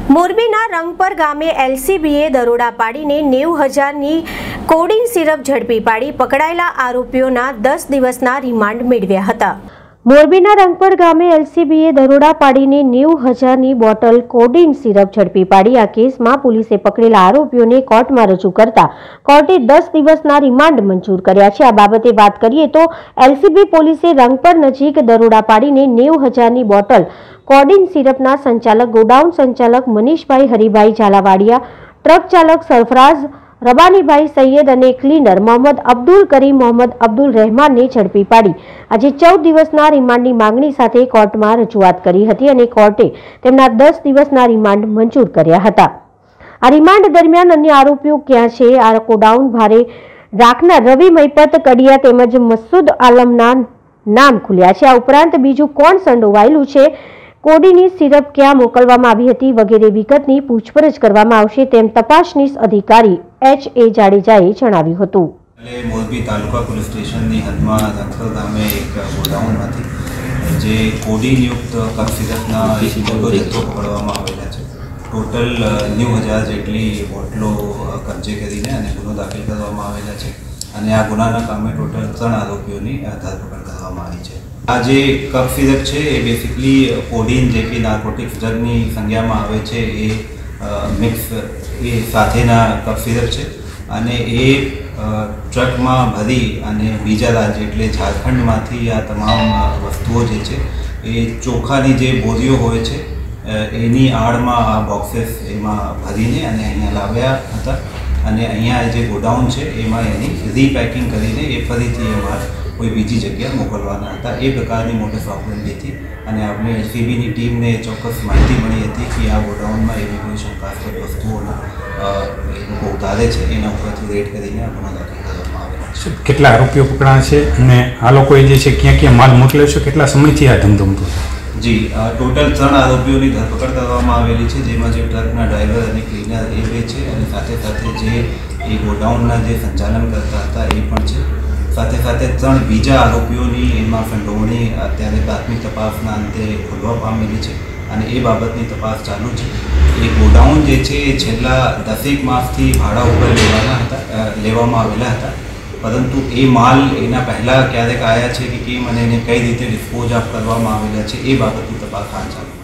મોરબીના રંગપર ગામે એલસીબીએ દરોડા પાડીને 90,000ની કોડીન સિરપ ઝડપી પાડી પકડાયેલા આરોપીઓના 10 દિવસના રિમાન્ડ મેળવ્યા હતા। મોરબીના રંગપર ગામે એલસીબીએ દરોડા પાડીને 90,000ની બોટલ કોડીન સિરપ ઝડપી પાડી આ કેસમાં પોલીસે પકડેલા આરોપીઓને કોર્ટમાં રજૂ કરતા કોર્ટે 10 દિવસના રિમાન્ડ મંજૂર કર્યા છે। આ બાબતે વાત કરીએ તો એલસીબી પોલીસે રંગપર નજીક દરોડા પાડીને 90,000ની બોટલ કોડીન સિરપના સંચાલક ગોડાઉન સંચાલક મનીષભાઈ હરિભાઈ ઝાલાવાડિયા, ટ્રક ચાલક સરફરાઝ રબાનીભાઈ સૈયદ અને ક્લીનર મોહમ્મદ અબ્દુલ કરીમ મોહમ્મદ અબ્દુલ રહેમાનને ઝડપી પાડી આજે 14 દિવસના રિમાન્ડની માંગણી સાથે કોર્ટમાં રજૂઆત કરી હતી અને કોર્ટે તેમના 10 દિવસના રિમાન્ડ મંજૂર કર્યા હતા। આ રિમાન્ડ દરમિયાન અન્ય આરોપીઓ ક્યાં છે? આ ગોડાઉન ભારે રાખનાર રવિ મહિપત કડિયા તેમજ મસૂદ આલમના નામ ખુલ્યા છે। આ ઉપરાંત બીજું કોણ સંડોવાયેલું છે, કોડીની સિરપ ક્યાં મોકલવામાં આવી હતી વગેરે વિગતની પૂછપરછ કરવામાં આવશે તેમ તપાસનીશ અધિકારી H.A. જાડેજાએ જણાવ્યું હતું। મોરબી તાલુકા પોલીસ સ્ટેશનની હદમાં રંગપર ગામે એક ગોડાઉનમાંથી જે કોડીનયુક્ત કફ સિરપના એક મોટો જથ્થો પકડવામાં આવેલા છે। ટોટલ 90,000 જેટલી બોટલો કબજે કરીને અને ગુનો દાખલ કરવામાં આવેલા છે અને આ ગુનાના કામે ટોટલ 3 આરોપીઓની ધરપકડ કરવામાં આવી છે। આ જે કફ સિરપ છે એ બેસિકલી કોડીન જે કે નાર્કોટિક્સ ડ્રગની સંજ્ઞામાં આવે છે એ મિક્સ એ સાથેના કફ સિરપ છે અને એ ટ્રકમાં ભરી અને બીજા રાજ્ય એટલે ઝારખંડમાંથી આ તમામ વસ્તુઓ જે છે એ ચોખાની જે બોરીઓ હોય છે એની આડમાં આ બોક્सेस એમાં ભરીને અને અહીંયા લાવ્યા હતા અને અહીંયા જે ગોડાઉન છે એમાં એની રીપેકિંગ કરીને એ ફરીથી એમાં કોઈ બીજી જગ્યાએ મોકલવાના હતા। એ પ્રકારની મોટસ ઓપરેન્ડીથી અને આપણે એલસીબીની ટીમને ચોક્કસ માહિતી મળી હતી કે આ ગોડાઉનમાં એવી કોઈ શંકાસ્પદ વસ્તુઓના એ લોકો ઉતારે છે એના ઉપરથી રેડ કરીને આ ગુનો દાખલ કરવામાં આવેલો છે। કેટલા આરોપીઓ પકડાયા છે અને આ લોકોએ જે છે ક્યાં ક્યાં માલ મોકલ્યો છે, કેટલા સમયથી આ ધમધમતો? જી, ટોટલ 3 આરોપીઓની ધરપકડ કરવામાં આવેલી છે, જેમાં જે ટ્રકના ડ્રાઈવર અને ક્લીનર એ બે છે અને સાથે સાથે જે એ ગોડાઉનના જે સંચાલન કરતા હતા એ પણ છે। સાથે સાથે 3 બીજા આરોપીઓની એમાં સંડોવણી અત્યારે પ્રાથમિક તપાસના અંતે ખુલવા પામેલી છે અને એ બાબતની તપાસ ચાલુ છે। એ ગોડાઉન જે છે એ છેલ્લા 10 માસથી ભાડા ઉપર લેવામાં આવેલા હતા, પરંતુ એ માલ એના પહેલાં ક્યારેક આવ્યા છે કે કેમ અને એને કઈ રીતે ડિસ્પોઝ ઓફ કરવામાં આવેલા છે એ બાબતની તપાસ ચાલુ છે।